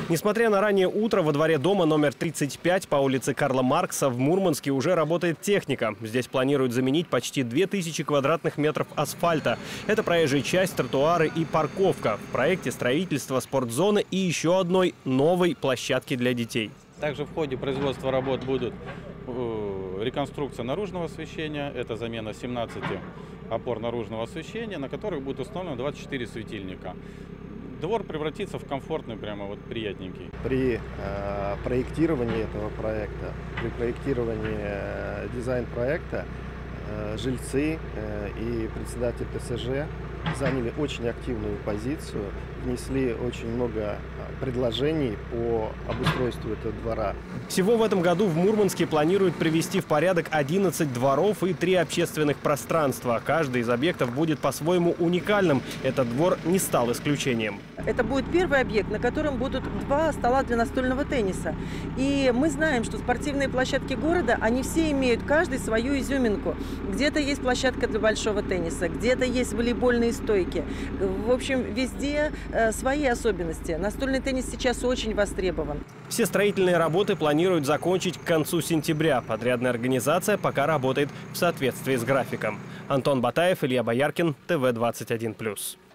Несмотря на раннее утро, во дворе дома номер 35 по улице Карла Маркса в Мурманске уже работает техника. Здесь планируют заменить почти 2000 квадратных метров асфальта. Это проезжая часть, тротуары и парковка. В проекте строительство спортзоны и еще одной новой площадки для детей. Также в ходе производства работ будут реконструкция наружного освещения. Это замена 17 опор наружного освещения, на которых будет установлено 24 светильника. Двор превратится в комфортный, прямо вот приятненький. При проектировании этого проекта, при проектировании дизайн-проекта жильцы и председатель ТСЖ заняли очень активную позицию, внесли очень много предложений по обустройству этого двора. Всего в этом году в Мурманске планируют привести в порядок 11 дворов и 3 общественных пространства. Каждый из объектов будет по-своему уникальным. Этот двор не стал исключением. Это будет первый объект, на котором будут 2 стола для настольного тенниса. И мы знаем, что спортивные площадки города, они все имеют каждый свою изюминку. Где-то есть площадка для большого тенниса, где-то есть волейбольные стойки. В общем, везде свои особенности. Настольный теннис сейчас очень востребован. Все строительные работы планируют закончить к концу сентября. Подрядная организация пока работает в соответствии с графиком. Антон Батаев, Илья Бояркин, ТВ 21+.